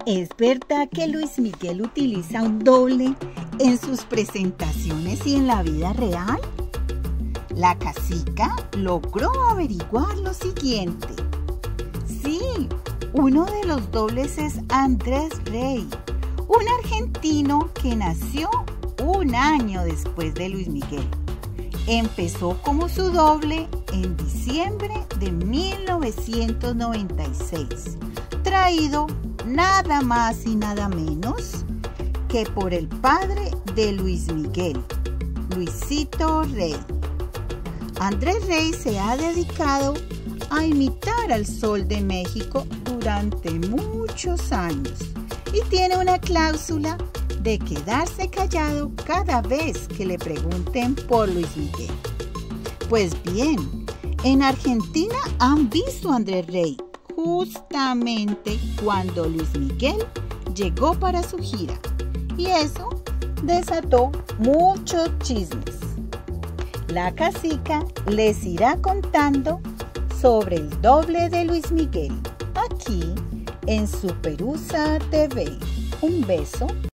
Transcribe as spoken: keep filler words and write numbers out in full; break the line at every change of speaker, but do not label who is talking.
¿Es verdad que Luis Miguel utiliza un doble en sus presentaciones y en la vida real? La cacica logró averiguar lo siguiente. Sí, uno de los dobles es Andrés Rey, un argentino que nació un año después de Luis Miguel. Empezó como su doble en diciembre de mil novecientos noventa y seis, traído nada más y nada menos que por el padre de Luis Miguel, Luisito Rey. Andrés Rey se ha dedicado a imitar al Sol de México durante muchos años y tiene una cláusula de quedarse callado cada vez que le pregunten por Luis Miguel. Pues bien, en Argentina han visto a Andrés Rey justamente cuando Luis Miguel llegó para su gira, y eso desató muchos chismes. La cacica les irá contando sobre el doble de Luis Miguel aquí en Superusa T V. Un beso.